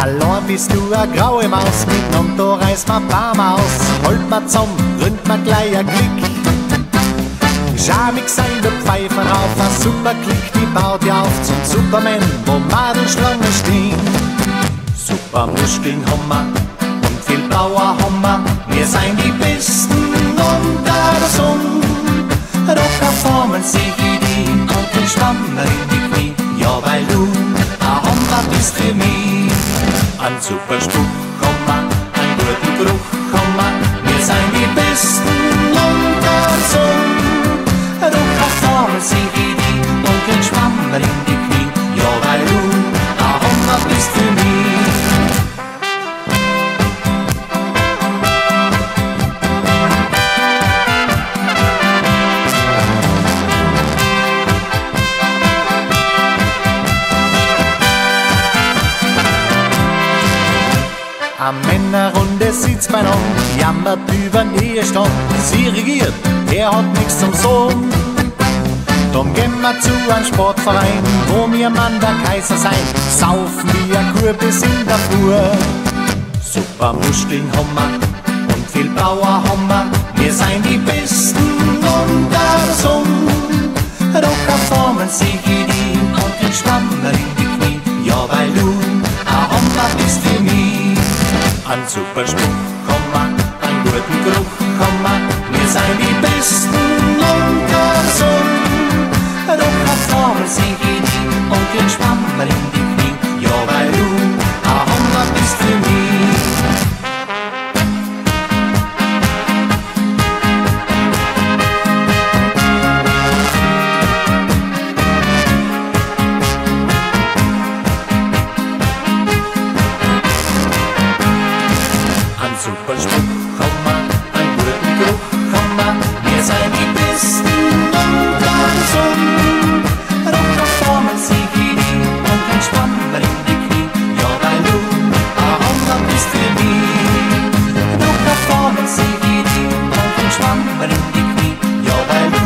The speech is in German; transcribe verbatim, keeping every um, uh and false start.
Allein bist du a graue Maus, miteinander reißt ma Baum aus. Holt ma zusammen, rührt ma gleich a Klick. Schamig sein der Pfeifer auf, a super Klick, die baut ja auf zum Superman, wo Madelschlangen stehen. Super Muskeln haben wir und viel Power haben wir, wir seien die Besten unter der Sonne. Rockerformen seh ich die und den Schwammer in die Knie, ja weil du a Hommer bist für mich. Ein super Spruch haben wir, einen guten Geruch haben wir, wir seien die Besten unter der Sonne. Rockerformen seh ich die und den Schwammer in die Knie, ja weil du a Hommer bist für mich. Am Männerrunde sitzt mein Mann, jammert über den Ehestand. Sie regiert, er hat nix zum Sohn. Drum gehen wir zu einem Sportverein, wo wir Mann der Kaiser sein, saufen wie ein Kur bis in der Früh. Super Muskeln haben wir und viel Power haben wir, wir seien die Besten unter der Sonne. Rockerformen seh ich die und den Schwammer in die Knie, ja weil du a Hommer bist für mich. Ein super Spruch haben wir, einen guten Geruch haben wir, wir seien die Besten unter der Sonne. Rockerformen seh ich die und den Schwammer in die Knie, ja weil du a Hommer bist für mich. Super Spruch haben wir, einen guten Geruch haben wir, wir seien die Besten unter der Sonne. Rockerformen seh ich die und den Schwammer in die Knie, ja weil du a Hommer bist für mich. Rockerformen seh ich die und den Schwammer in die Knie, ja weil du